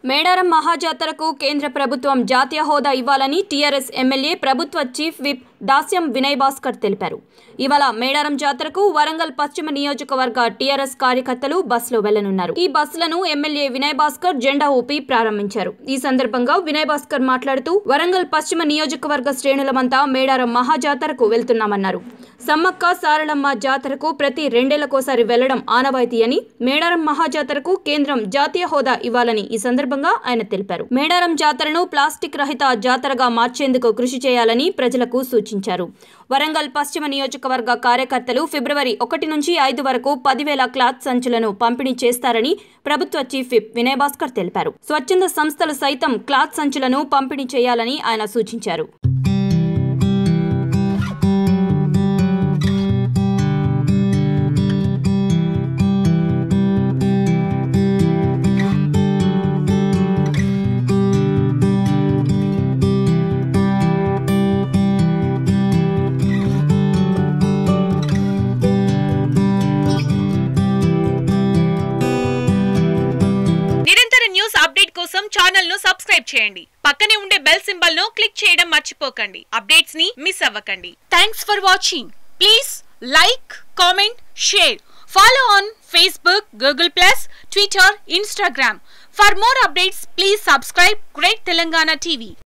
మేడారం మహాజాతరకు కేంద్ర ప్రభుత్వం జాతీయ హోదా ఇవ్వాలని TRS MLA ప్రభుత్వ చీఫ్ విప్ దాస్యం వినయ్ భాస్కర్ తెలిపారు. ఇవాళ మేడారం జాతరకు వరంగల్ పశ్చిమ నియోజకవర్గ TRS కార్యకర్తలు బస్సులో వెళ్లనున్నారు. ఈ బస్సులను MLA వినయ్ భాస్కర్ జెండా ఊపి ప్రారంభించారు. ఈ సందర్భంగా వినయ్ భాస్కర్ మాట్లాడుతూ వరంగల్ పశ్చిమ నియోజకవర్గ శ్రేణులమంతా మేడారం మహాజాతరకు వెళ్తున్నామన్నారు. సమ్మక్క సారలమ్మ జాతరకు ప్రతి 2 ఏళ్లకోసారి వెళ్లడం ఆనవాయితీ అని, మేడారం మహాజాతరకు కేంద్రం జాతీయ హోదా ఇవ్వాలని ఈ సందర్భంగా ఆయన తెలిపారు. మేడారం జాతరను ప్లాస్టిక్ రహిత జాతరగా మార్చేందుకు కృషి చేయాలని ప్రజలకు సూచించారు. వరంగల్ పశ్చిమ నియోజకవర్గ కార్యకర్తలు ఫిబ్రవరి 1 నుంచి 5 వరకు 10,000 క్లాత్ సంచులను పంపిణీ చేస్తారని ప్రభుత్వ చీఫ్ విప్ వినయ్ భాస్కర్ తెలిపారు. స్వచ్ఛంద సంస్థలు సైతం క్లాత్ సంచులను పంపిణీ చేయాలని ఆయన సూచించారు. ఛానల్ ను సబ్స్క్రైబ్ చేయండి. పక్కనే ఉండే బెల్ సింబల్ ను క్లిక్ చేయడం మర్చిపోకండి. అప్డేట్స్ ని మిస్ అవ్వకండి. Thanks for watching. Please like, comment, share. Follow on Facebook, Google+, Twitter, Instagram. For more updates, please subscribe GreatTelangana TV.